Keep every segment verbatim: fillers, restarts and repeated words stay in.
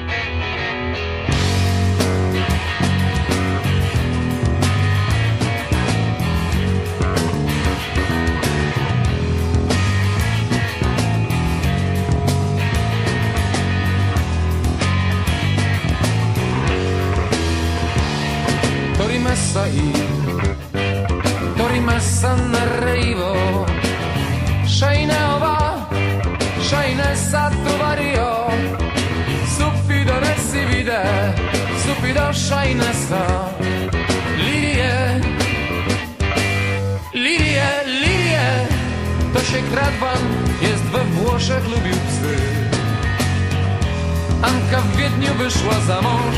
T'ho rimessa io, t'ho rimessa n'arrivo, Shaina va, Shaina sa trovare io, subito ne si vede, subito Shaina sta, Lilie, Lilie, Lilie, to się Kradwan jest we Włoszech, lubił psy. Anka w Wiedniu wyszła za mąż.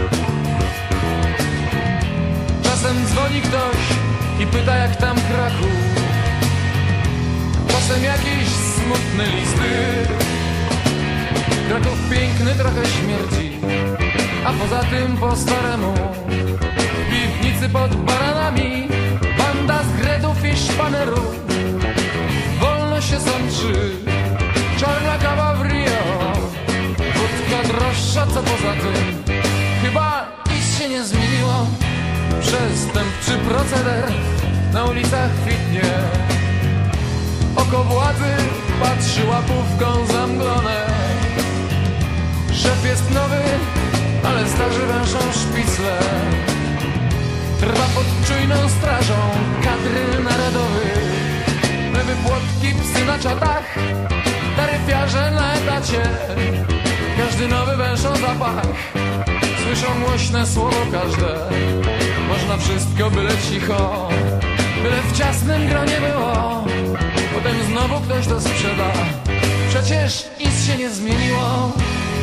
Czasem dzwoni ktoś i pyta, jak tam Kraków. Czasem jakiś smutny listy. Kraków piękny, trochę śmierdzi, a poza tym po staremu. W piwnicy pod baranami banda z Gredów i Szpanerów. Wolno się sączy, czarna kawa w Rio, wódka droższa, co poza tym chyba nic się nie zmieniło. Przestępczy proceder na ulicach kwitnie. Oko władzy patrzy łapówką zamglone. Szef jest nowy, ale starzy węszą szpicle. Trwa pod czujną strażą kadry narodowych. Lewy płotki, psy na czatach, taryfiarze na etacie. Każdy nowy węszą zapach, słyszą głośne słowo każde. Można wszystko, byle cicho, byle w ciasnym gronie było. Potem znowu ktoś to sprzeda, przecież nic się nie zmieniło.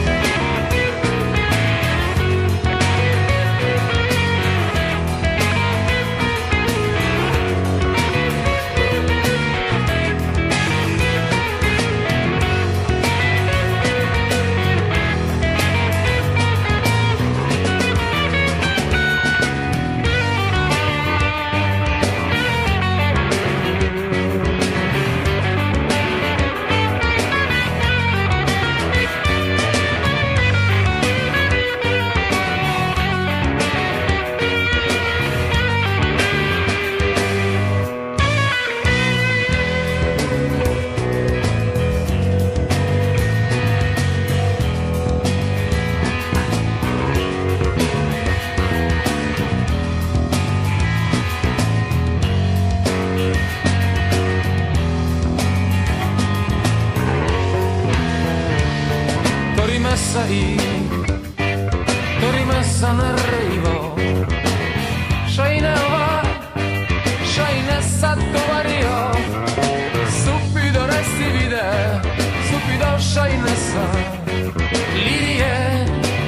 I t'ho rimessa n'arrivo, Shaina va, Shaina sa trovare io, subito resti vide, subito Shaina sa, Lilie,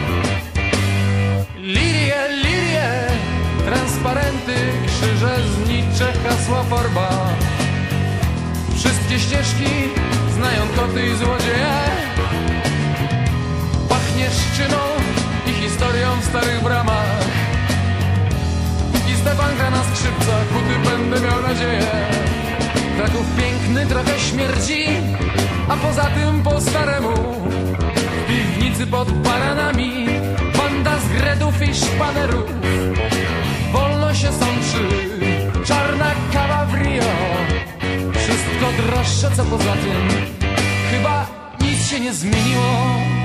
Lilie, Lilie, transparenty, krzyże, znicze, hasła, forba. Wszystkie ścieżki znają koty i złodzieje. Szczyną i historią w starych bramach. I Stefan gra na skrzypcach, buty będę miał nadzieję. Kraków piękny, trochę śmierdzi, a poza tym po staremu. W piwnicy pod baranami banda z Gredów i Szpanerów. Wolno się sączy, czarna kawa w Rio. Wszystko droższe, co poza tym chyba nic się nie zmieniło.